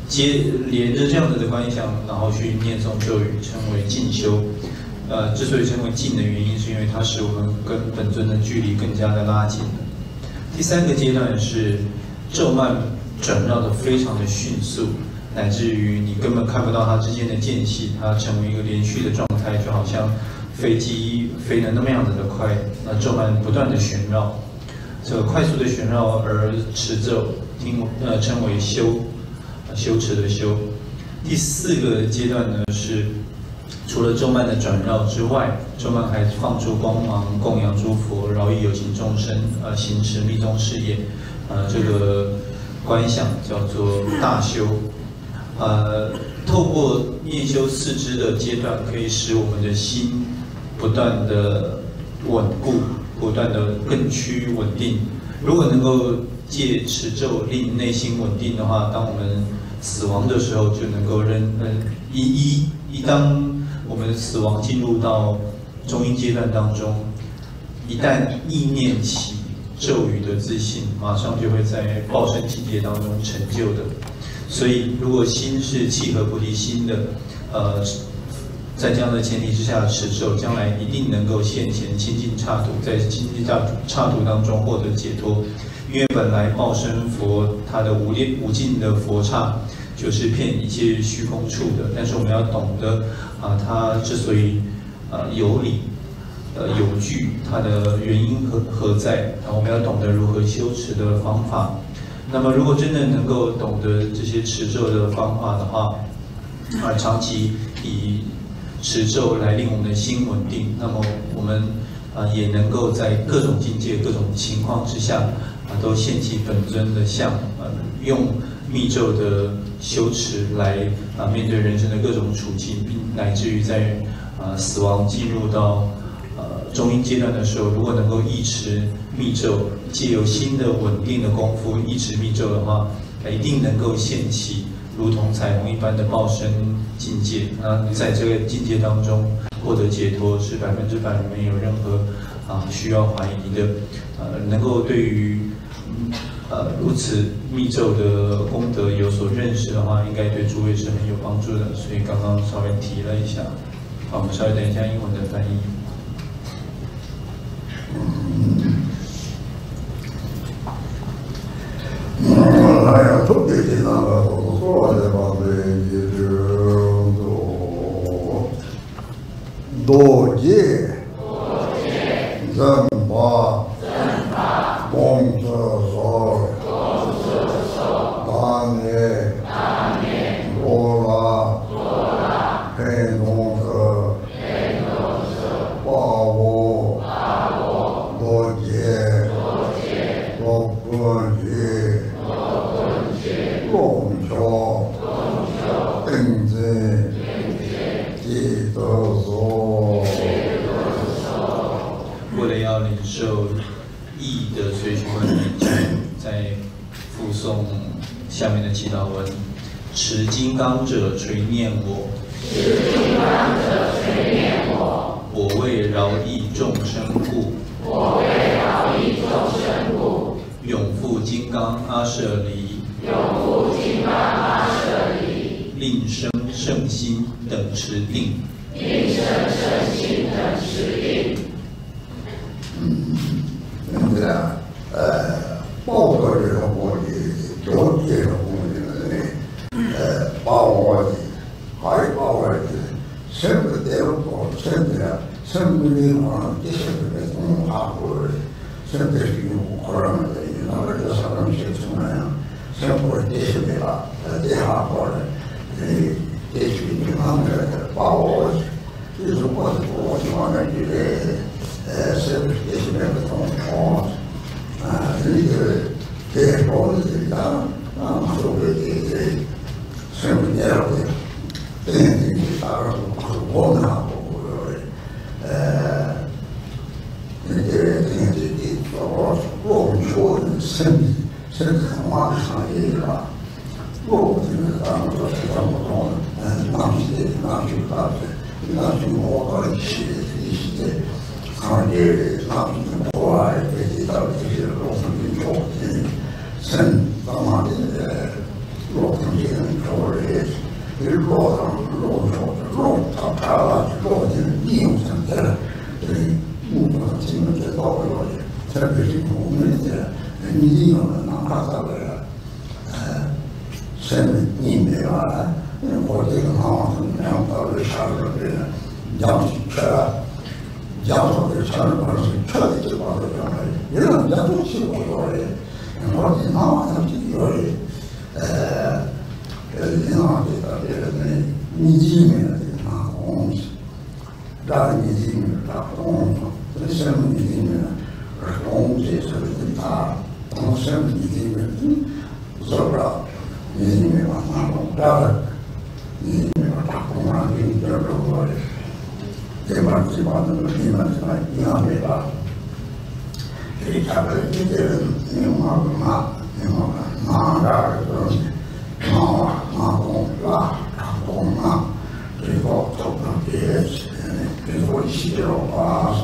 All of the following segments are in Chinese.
连着这样子的观想，然后去念诵咒语，称为进修。之所以称为进的原因，是因为它使我们跟本尊的距离更加的拉近了。第三个阶段是咒曼转绕的非常的迅速，乃至于你根本看不到它之间的间隙，它成为一个连续的状态，就好像飞机飞得那么样子的快。那咒曼不断的旋绕，这个快速的旋绕而持咒，称为修持的修。第四个阶段呢是，除了咒曼的转绕之外，咒曼还放出光芒，供养诸佛，饶益有情众生，行持密宗事业。这个观想叫做大修。透过念修四支的阶段，可以使我们的心不断的稳固，不断的更趋稳定。如果能够借持咒令内心稳定的话，当我们死亡的时候，就能够当我们死亡进入到中阴阶段当中，一旦意念起咒语的自信，马上就会在报身境界当中成就的。所以，如果心是契合菩提心的，在这样的前提之下持咒，将来一定能够现前清净刹土，在清净刹土当中获得解脱。因为本来报身佛它的无尽的佛刹就是遍一切虚空处的，但是我们要懂得它之所以有理有据，它的原因何在，然后我们要懂得如何修持的方法。那么，如果真的能够懂得这些持咒的方法的话，长期以持咒来令我们的心稳定，那么我们也能够在各种境界、各种情况之下都现起本尊的相，用密咒的修持来面对人生的各种处境，并乃至于在死亡进入到中阴阶段的时候，如果能够依持密咒，借由心的稳定的功夫依持密咒的话，一定能够现起如同彩虹一般的报身境界。在这个境界当中获得解脱是100%没有任何需要怀疑的。能够对于如此密咒的功德有所认识的话，应该对诸位是很有帮助的。所以刚刚稍微提了一下，我们稍微等一下英文的翻译。 哎呀，特别紧张了，我说的吧，这多劫，正法，共摄受，大念，罗拉，黑龙色，把握，多劫，多根据。龙桥，定子，记得说。 为了要领受义的随喜观念，在附诵下面的祈祷文：持金刚者垂念我， 持金刚者垂念我， 我为饶益众生故， 我为饶益众生故， 永复金刚阿舍离， 永复金刚阿舍离， 令生圣心等持定， 令生圣心等持定。 报告这个问题，了解这个问题呢，把握的，还把握的，什么地方做，什么地方，这些个从哪过来，什么是用可能的，那个叫啥东西从哪样，什么这些的吧，这下过来，这些地方的把握的，就是我地方的这个，什么这些个从这个结果是所谓的什么年的，大概是我们我们说的身体文化的行业吧，我们当做是这么多拿去我搞一些行业国外的到这些落成的作品，当然的落成的作他落进利用上来了，这目标经济的到位了，特别是我们的利用了哪怕到了生命里面啊，我这个行怎么样到了下了这个养起车，养好的车把是彻底就把它养来，也让人家都去我说的，我这行他就有的银行这个你里面的那东西，让你里面那东西，这生命里面儿童这是他从生命里面做不了，你里面把那种让你里面把工让你这个我这把那个里面是吧银行没吧，这下边这些人银行拿这个东西。拿工啊，最后走到别去，最后洗了啊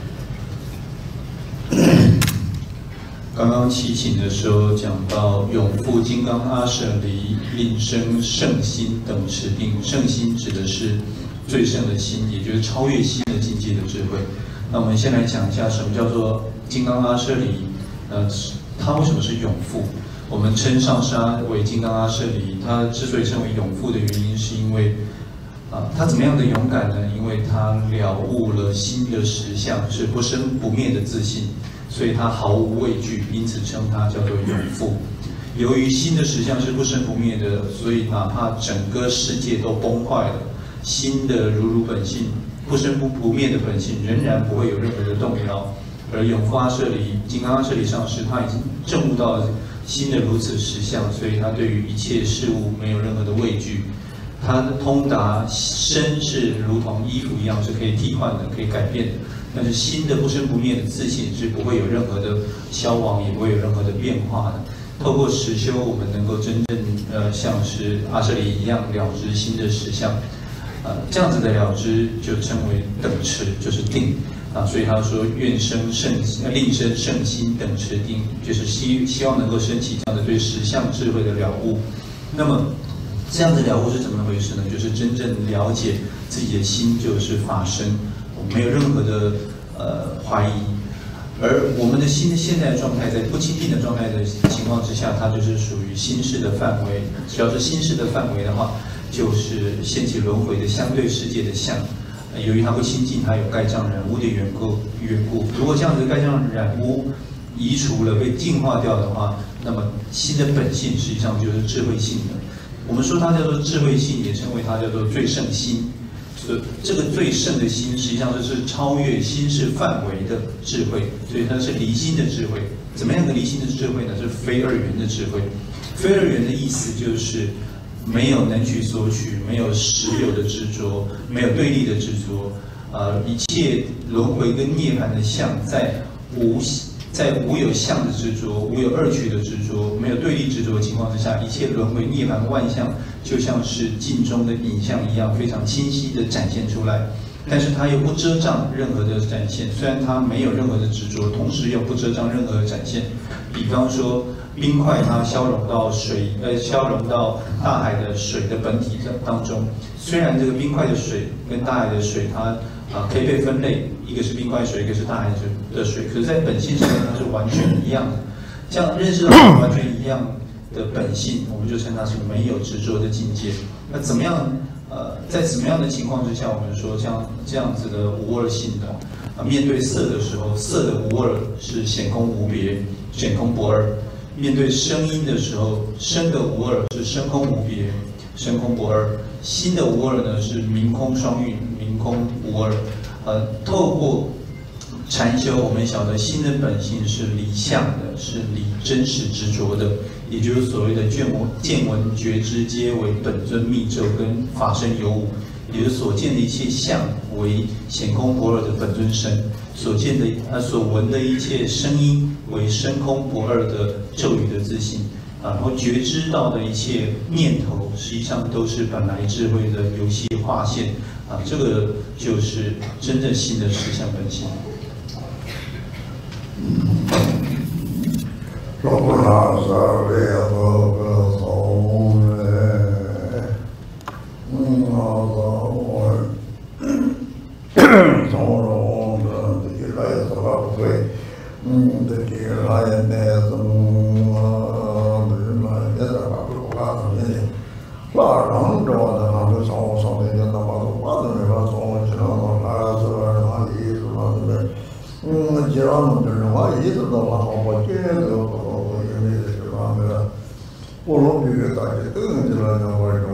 什么。 刚刚祈请的时候讲到永富金刚阿舍离令生圣心等持定，圣心指的是最圣的心，也就是超越心的境界的智慧。那我们先来讲一下什么叫做金刚阿舍离，它为什么是永富？我们称上师为金刚阿舍离，他之所以称为永富的原因，是因为他怎么样的勇敢呢？因为他了悟了心的实相，是不生不灭的自信，所以他毫无畏惧，因此称他叫做永富。由于心的实相是不生不灭的，所以哪怕整个世界都崩坏了，心的如本性、不生不灭的本性仍然不会有任何的动摇。而永富阿舍离、金刚阿舍离上师，他已经证悟到了心的如此实相，所以他对于一切事物没有任何的畏惧。他通达身是如同衣服一样，是可以替换的，可以改变的。但是心的不生不灭的自信是不会有任何的消亡，也不会有任何的变化的。透过实修，我们能够真正像是阿舍离一样了知心的实相，这样子的了知就称为等持，就是定。所以他说愿生圣令生圣心等持定，就是希望能够升起这样的对实相智慧的了悟。那么这样的了悟是怎么回事呢？就是真正了解自己的心就是法身，我们没有任何的怀疑。而我们的心的现在状态，在不清净的状态的情况之下，它就是属于心识的范围。只要是心识的范围的话，就是现起轮回的相对世界的相。由于它不清净，它有盖障染污的缘故。如果这样子的盖障染污移除了、被净化掉的话，那么心的本性实际上就是智慧性的。我们说它叫做智慧性，也称为它叫做最胜心。所以这个最胜的心，实际上是超越心识范围的智慧，所以它是离心的智慧。怎么样的离心的智慧呢？是非二元的智慧。非二元的意思就是没有能取所取，没有实有的执着，没有对立的执着，一切轮回跟涅槃的相，在无有相的执着，无有二取的执着，没有对立执着的情况之下，一切轮回涅槃万象，就像是镜中的影像一样，非常清晰地展现出来。但是它又不遮障任何的展现，虽然它没有任何的执着，同时又不遮障任何的展现。比方说，冰块它消融到大海的水的本体当中，虽然这个冰块的水跟大海的水它可以被分类，一个是冰块水，一个是大海的水，可是在本性上面它是完全一样的。这样认识到完全一样的本性，我们就称它是没有执着的境界。那怎么样？在什么样的情况之下，我们说这样子的无二性的面对色的时候，色的无二是显空无别，显空不二；面对声音的时候，声的无二是声空无别，声空不二；心的无二呢是明空双运，明空无二。透过禅修，我们晓得心的本性是离相的，是离真实执着的，也就是所谓的见闻觉知皆为本尊密咒跟法身有五，也就是所见的一切相为显空不二的本尊身，所闻的一切声音为深空不二的咒语的自性，然后觉知到的一切念头，实际上都是本来智慧的游戏划线这个就是真正心的实相本性。 说那是为何不从来？ 什么的，那让着的那个上面的那把都把那个从这个啥子哪里是吧？对，既然弄这种话，一直都把我这个我因为是吧那个，我老比大家等起来那个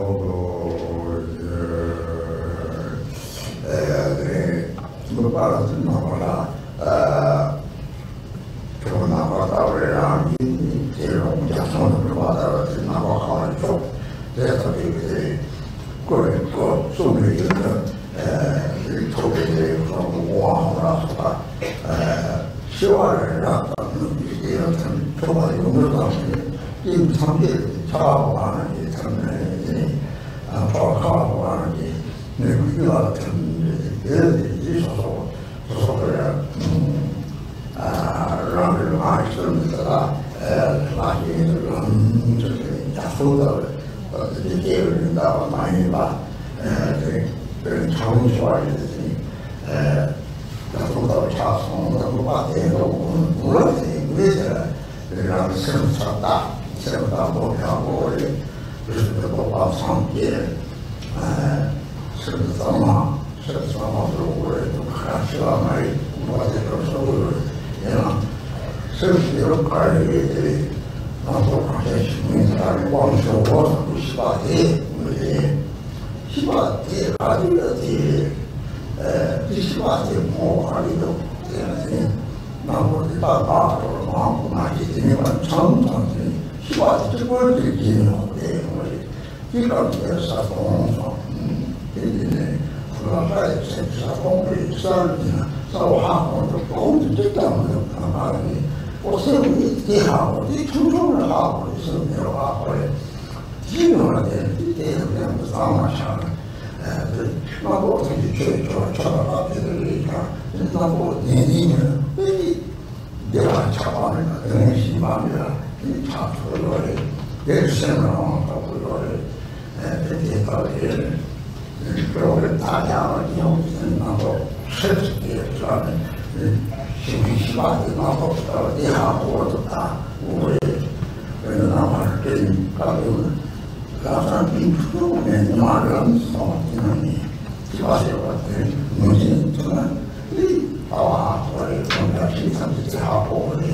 对，我把它整好了，就拿把到这样你这种讲说的话的，拿把好来做，这他这个个人做送给一个特别的说我好了是吧？希望人让他们也要他们做到有没有当时因常的差不完了的他们报考完了的那个遇到他们别的一说的让人爱生的啦那些这个家收到的这些人到满意吧这长期而言的收到差从他们把这个无论没的让生产大生产目标我的就是这个把上街是怎么是怎么是我都看是吧买我这个收入也让身体有快乐的然后发现是民间光是我不是把这是把这把这个这是把这魔法里头这样子那我的大大的忙不那些地方常常的是把这个这经好的我的这个也是东方对我在城市东北山里在我哈我就工作这样的哪里我生活的好我的初中的好我的生活好我的基本上的这样的上马下来那我自己去做到别的地方那我年轻人别玩茶吧那个东西吧那个你查出来的也是现在往找不着的这些到底有人大家有人然后设计的这样的新奇吧的然后到地下活动大我也然后跟搞的然后并不是我们马上到那里就把这个目前这个啊或者我们要去他们地下活动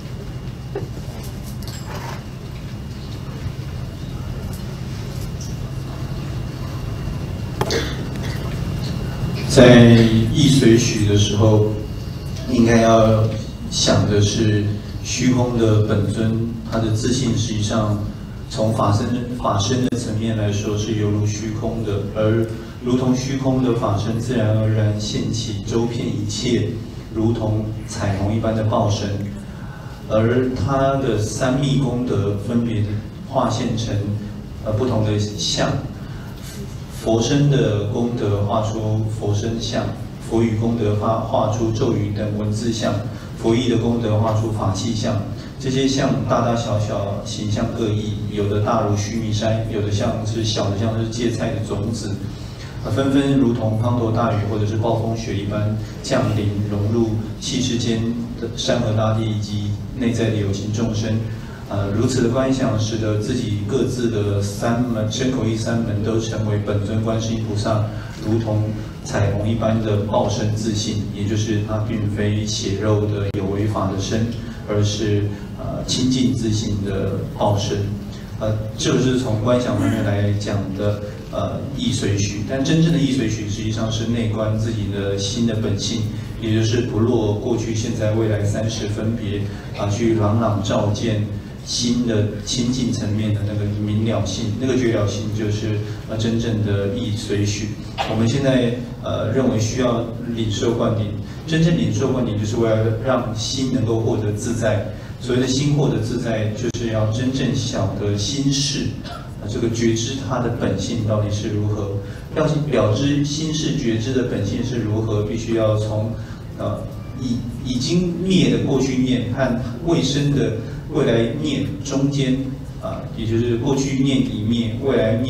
在易随许的时候，应该要想的是虚空的本尊，他的自信实际上从法身的层面来说是犹如虚空的，而如同虚空的法身自然而然现起周遍一切，如同彩虹一般的报身，而他的三密功德分别化现成不同的相。佛身的功德画出佛身像，佛语功德画出咒语等文字像，佛意的功德画出法器像。这些像大大小小，形象各异，有的大如须弥山，有的像是小的像是芥菜的种子，纷纷如同滂沱大雨或者是暴风雪一般降临，融入气世间的山河大地以及内在的有情众生。如此的观想，使得自己各自的三门身口意三门都成为本尊观世音菩萨，如同彩虹一般的报身自信，也就是它并非血肉的有为法的身，而是清净自信的报身。这就是从观想方面来讲的易随许，但真正的易随许实际上是内观自己的心的本性，也就是不落过去、现在、未来30分别去朗朗照见。心的清净层面的那个明了性，那个觉了性，就是真正的易随许。我们现在认为需要领受灌顶，真正领受灌顶就是为了让心能够获得自在。所谓的心获得自在，就是要真正晓得心事，这个觉知它的本性到底是如何。要了知心事觉知的本性是如何，必须要从已经灭的过去念和未生的未来念中间也就是过去念已灭，未来念